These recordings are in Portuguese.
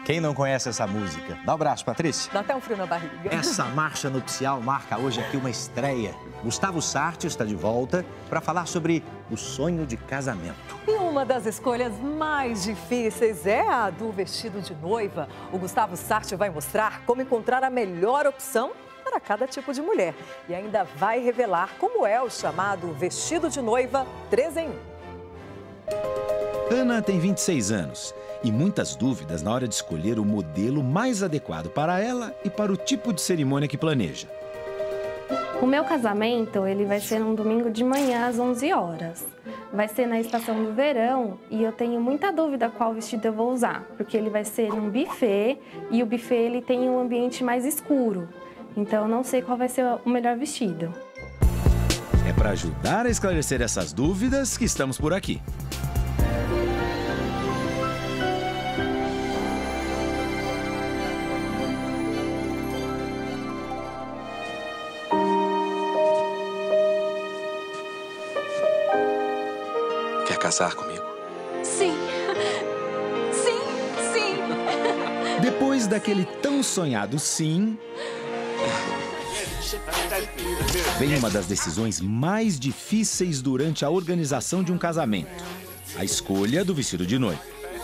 Quem não conhece essa música? Dá um abraço, Patrícia. Dá até um frio na barriga. Essa marcha nupcial marca hoje aqui uma estreia. Gustavo Sarti está de volta para falar sobre o sonho de casamento. E uma das escolhas mais difíceis é a do vestido de noiva. O Gustavo Sarti vai mostrar como encontrar a melhor opção para cada tipo de mulher. E ainda vai revelar como é o chamado vestido de noiva 3 em 1. Ana tem 26 anos e muitas dúvidas na hora de escolher o modelo mais adequado para ela e para o tipo de cerimônia que planeja. O meu casamento, ele vai ser num domingo de manhã às 11 horas. Vai ser na estação do verão e eu tenho muita dúvida qual vestido eu vou usar, porque ele vai ser num buffet e o buffet ele tem um ambiente mais escuro. Então eu não sei qual vai ser o melhor vestido. É para ajudar a esclarecer essas dúvidas que estamos por aqui. Quer casar comigo? Sim. Sim, sim. Depois daquele tão sonhado sim, vem uma das decisões mais difíceis durante a organização de um casamento: a escolha do vestido de noiva.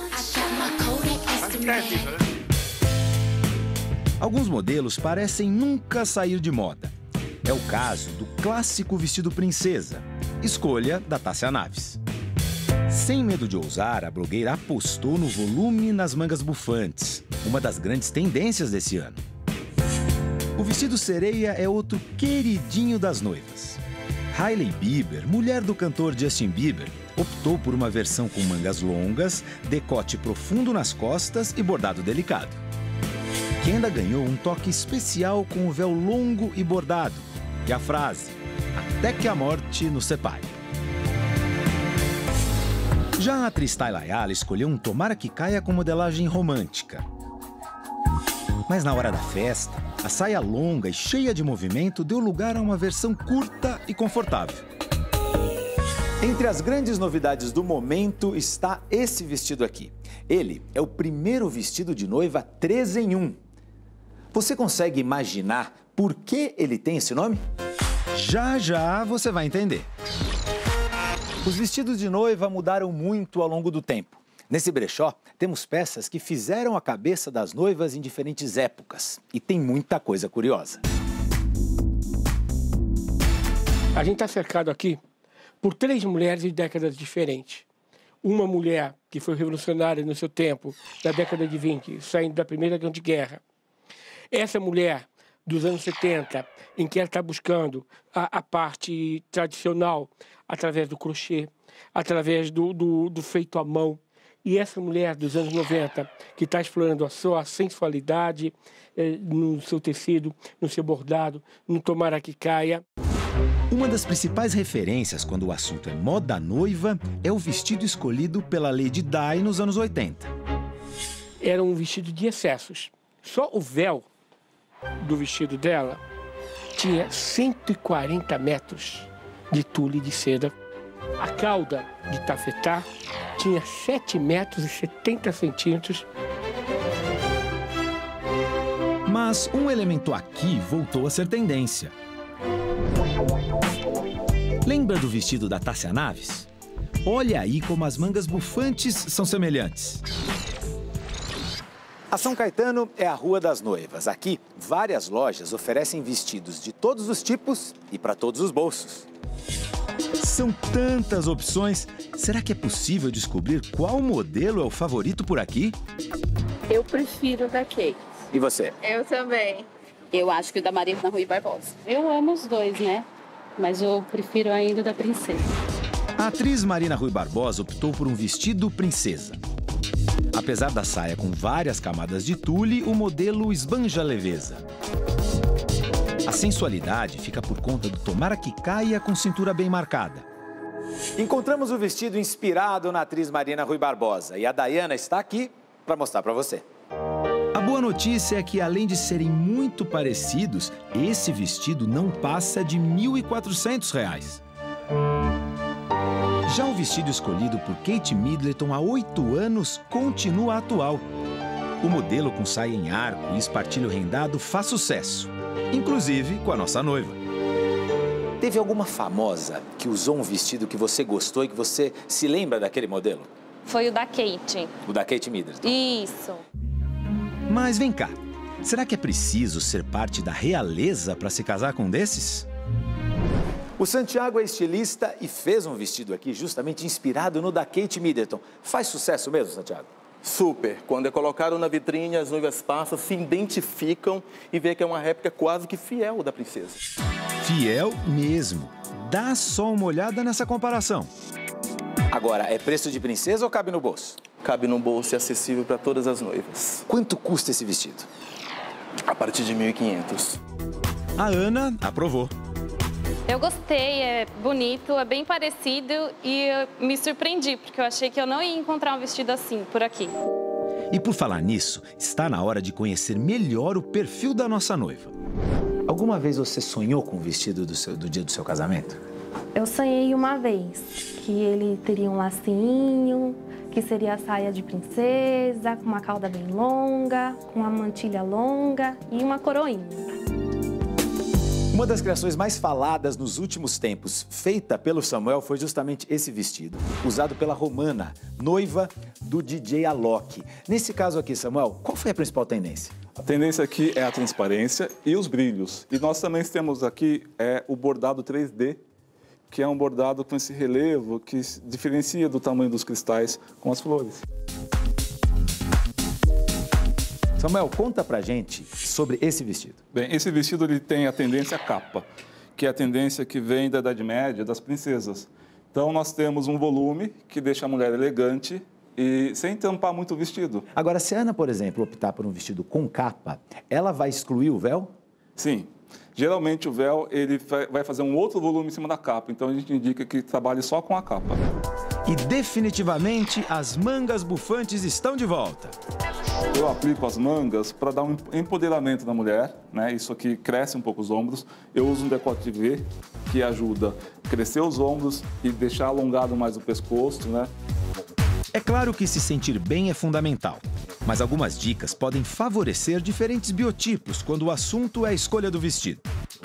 Alguns modelos parecem nunca sair de moda. É o caso do clássico vestido princesa, escolha da Tássia Naves. Sem medo de ousar, a blogueira apostou no volume e nas mangas bufantes, uma das grandes tendências desse ano. O vestido sereia é outro queridinho das noivas. Hailey Bieber, mulher do cantor Justin Bieber, optou por uma versão com mangas longas, decote profundo nas costas e bordado delicado. Que ainda ganhou um toque especial com o véu longo e bordado, e a frase, até que a morte nos separe. Já a atriz Tayla Ayala escolheu um tomara que caia com modelagem romântica. Mas na hora da festa, a saia longa e cheia de movimento deu lugar a uma versão curta e confortável. Entre as grandes novidades do momento está esse vestido aqui. Ele é o primeiro vestido de noiva 3 em 1. Você consegue imaginar por que ele tem esse nome? Já já você vai entender. Os vestidos de noiva mudaram muito ao longo do tempo. Nesse brechó, temos peças que fizeram a cabeça das noivas em diferentes épocas. E tem muita coisa curiosa. A gente está cercado aqui por 3 mulheres de décadas diferentes. Uma mulher que foi revolucionária no seu tempo, na década de 20, saindo da Primeira Grande Guerra. Essa mulher dos anos 70, em que ela está buscando a parte tradicional através do crochê, através do feito à mão. E essa mulher dos anos 90, que está explorando a sua sensualidade no seu tecido, no seu bordado, no tomara que caia. Uma das principais referências quando o assunto é moda noiva é o vestido escolhido pela Lady Di nos anos 80. Era um vestido de excessos. Só o véu do vestido dela tinha 140 metros de tule de seda. A cauda de tafetá tinha 7 metros e 70 centímetros. Mas um elemento aqui voltou a ser tendência. Lembra do vestido da Tássia Naves? Olha aí como as mangas bufantes são semelhantes. A São Caetano é a Rua das Noivas. Aqui, várias lojas oferecem vestidos de todos os tipos e para todos os bolsos. São tantas opções. Será que é possível descobrir qual modelo é o favorito por aqui? Eu prefiro o da Kate. E você? Eu também. Eu acho que o da Marina Rui Barbosa. Eu amo os dois, né? Mas eu prefiro ainda o da princesa. A atriz Marina Rui Barbosa optou por um vestido princesa. Apesar da saia com várias camadas de tule, o modelo esbanja a leveza. A sensualidade fica por conta do tomara que caia com cintura bem marcada. Encontramos o vestido inspirado na atriz Marina Rui Barbosa e a Dayana está aqui para mostrar para você. A boa notícia é que, além de serem muito parecidos, esse vestido não passa de R$ 1.400. Já o vestido escolhido por Kate Middleton há 8 anos continua atual. O modelo com saia em arco e espartilho rendado faz sucesso, inclusive com a nossa noiva. Teve alguma famosa que usou um vestido que você gostou e que você se lembra daquele modelo? Foi o da Kate. O da Kate Middleton. Isso. Mas vem cá, será que é preciso ser parte da realeza para se casar com um desses? O Santiago é estilista e fez um vestido aqui justamente inspirado no da Kate Middleton. Faz sucesso mesmo, Santiago? Super. Quando é colocado na vitrine, as noivas passam, se identificam e vê que é uma réplica quase que fiel da princesa. Fiel mesmo. Dá só uma olhada nessa comparação. Agora, é preço de princesa ou cabe no bolso? Cabe no bolso e acessível para todas as noivas. Quanto custa esse vestido? A partir de 1.500. A Ana aprovou. Eu gostei, é bonito, é bem parecido e eu me surpreendi, porque eu achei que eu não ia encontrar um vestido assim por aqui. E por falar nisso, está na hora de conhecer melhor o perfil da nossa noiva. Alguma vez você sonhou com o vestido do dia do seu casamento? Eu sonhei uma vez que ele teria um lacinho, que seria a saia de princesa, com uma cauda bem longa, com uma mantilha longa e uma coroinha. Uma das criações mais faladas nos últimos tempos, feita pelo Samuel, foi justamente esse vestido, usado pela Romana, noiva do DJ Alok. Nesse caso aqui, Samuel, qual foi a principal tendência? A tendência aqui é a transparência e os brilhos. E nós também temos aqui o bordado 3D, que é um bordado com esse relevo que se diferencia do tamanho dos cristais com as flores. Samuel, conta pra gente sobre esse vestido. Bem, esse vestido ele tem a tendência capa, que é a tendência que vem da Idade Média, das princesas. Então nós temos um volume que deixa a mulher elegante e sem tampar muito o vestido. Agora, se a Ana, por exemplo, optar por um vestido com capa, ela vai excluir o véu? Sim. Geralmente o véu ele vai fazer um outro volume em cima da capa, então a gente indica que trabalhe só com a capa. E definitivamente as mangas bufantes estão de volta. Eu aplico as mangas para dar um empoderamento na mulher, né? Isso aqui cresce um pouco os ombros. Eu uso um decote V que ajuda a crescer os ombros e deixar alongado mais o pescoço, né? É claro que se sentir bem é fundamental, mas algumas dicas podem favorecer diferentes biotipos quando o assunto é a escolha do vestido.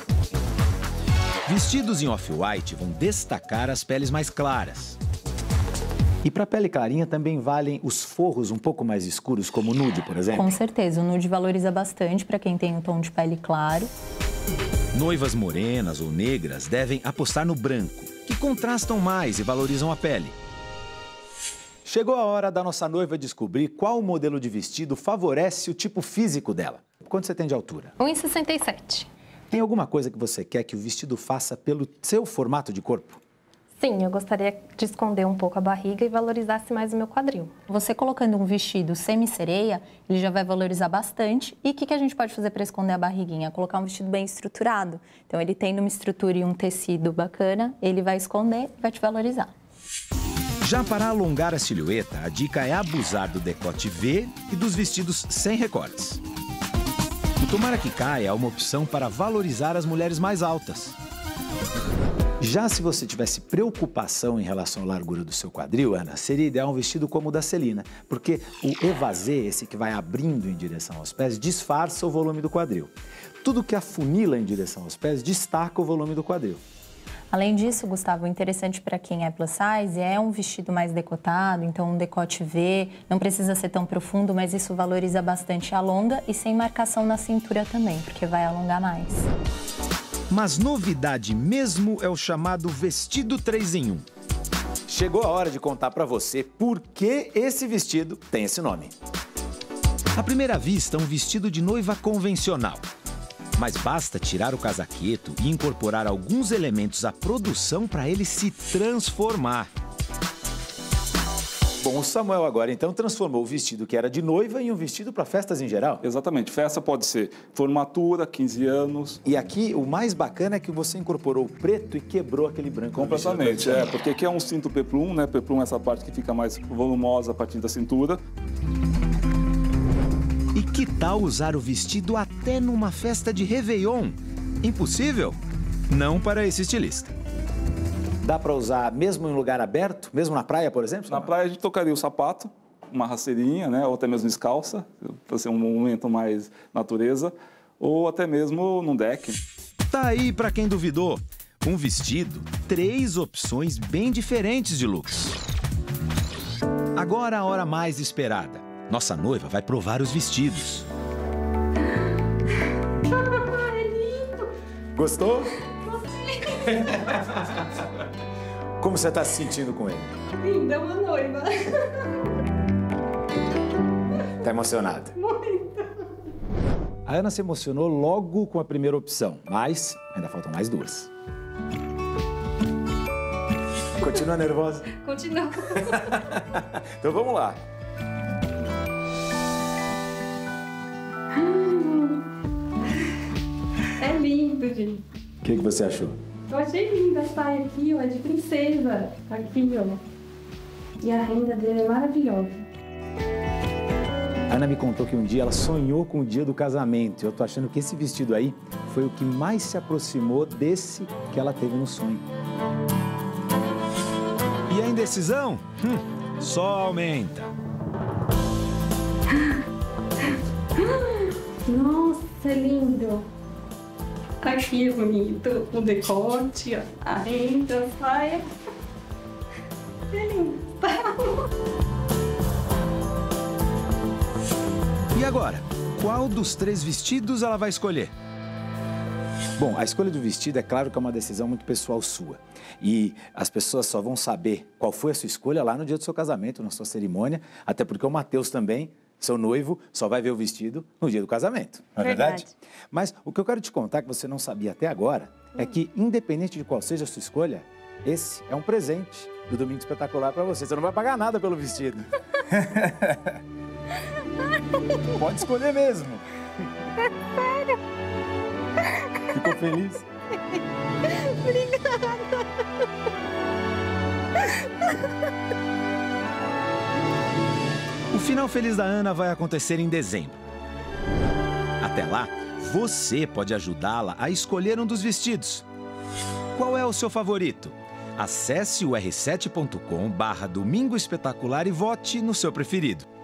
Vestidos em off-white vão destacar as peles mais claras. E para pele clarinha também valem os forros um pouco mais escuros, como o nude, por exemplo? Com certeza, o nude valoriza bastante para quem tem um tom de pele claro. Noivas morenas ou negras devem apostar no branco, que contrastam mais e valorizam a pele. Chegou a hora da nossa noiva descobrir qual modelo de vestido favorece o tipo físico dela. Quanto você tem de altura? 1,67. Tem alguma coisa que você quer que o vestido faça pelo seu formato de corpo? Sim, eu gostaria de esconder um pouco a barriga e valorizasse mais o meu quadril. Você colocando um vestido semi-sereia, ele já vai valorizar bastante. E o que a gente pode fazer para esconder a barriguinha? Colocar um vestido bem estruturado. Então, ele tendo uma estrutura e um tecido bacana, ele vai esconder e vai te valorizar. Já para alongar a silhueta, a dica é abusar do decote V e dos vestidos sem recortes. O tomara que caia é uma opção para valorizar as mulheres mais altas. Já se você tivesse preocupação em relação à largura do seu quadril, Ana, seria ideal um vestido como o da Celina, porque o evasê, esse que vai abrindo em direção aos pés, disfarça o volume do quadril. Tudo que afunila em direção aos pés destaca o volume do quadril. Além disso, Gustavo, interessante para quem é plus size é um vestido mais decotado, então um decote V, não precisa ser tão profundo, mas isso valoriza bastante a longa e sem marcação na cintura também, porque vai alongar mais. Mas novidade mesmo é o chamado vestido 3 em 1. Chegou a hora de contar para você por que esse vestido tem esse nome. À primeira vista, um vestido de noiva convencional. Mas basta tirar o casaqueto e incorporar alguns elementos à produção para ele se transformar. Bom, o Samuel agora então transformou o vestido que era de noiva em um vestido para festas em geral. Exatamente. Festa pode ser formatura, 15 anos. E aqui o mais bacana é que você incorporou o preto e quebrou aquele branco. Completamente, porque aqui é um cinto peplum, né? Peplum é essa parte que fica mais volumosa a partir da cintura. E que tal usar o vestido até numa festa de Réveillon? Impossível? Não para esse estilista. Dá para usar mesmo em lugar aberto? Mesmo na praia, por exemplo? Na praia a gente tocaria o sapato, uma rasteirinha, né? Ou até mesmo descalça, para ser um momento mais natureza, ou até mesmo num deck. Tá aí para quem duvidou. Um vestido, 3 opções bem diferentes de looks. Agora a hora mais esperada. Nossa noiva vai provar os vestidos. É lindo! Gostou? Gostei! Como você está se sentindo com ele? Linda, é uma noiva. Tá emocionada? Muito. A Ana se emocionou logo com a primeira opção, mas ainda faltam mais 2. Continua nervosa? Continua. Então vamos lá. É lindo, gente. O que você achou? Eu achei linda a saia aqui, ó, de princesa. Aqui, ó. E a renda dele é maravilhosa. A Ana me contou que um dia ela sonhou com o dia do casamento. Eu tô achando que esse vestido aí foi o que mais se aproximou desse que ela teve no sonho. E a indecisão? Só aumenta. Nossa, é lindo. Aqui é bonito, o decote, ó, a renda, a saia. É lindo. E agora? Qual dos 3 vestidos ela vai escolher? Bom, a escolha do vestido é claro que é uma decisão muito pessoal sua. E as pessoas só vão saber qual foi a sua escolha lá no dia do seu casamento, na sua cerimônia, até porque o Matheus também, seu noivo, só vai ver o vestido no dia do casamento. Não é verdade? Mas o que eu quero te contar, que você não sabia até agora, é que independente de qual seja a sua escolha, esse é um presente do Domingo Espetacular para você. Você não vai pagar nada pelo vestido. Pode escolher mesmo. Sério? Ficou feliz? Obrigada. O final feliz da Ana vai acontecer em dezembro. Até lá, você pode ajudá-la a escolher um dos vestidos. Qual é o seu favorito? Acesse o r7.com/Domingo Espetacular e vote no seu preferido.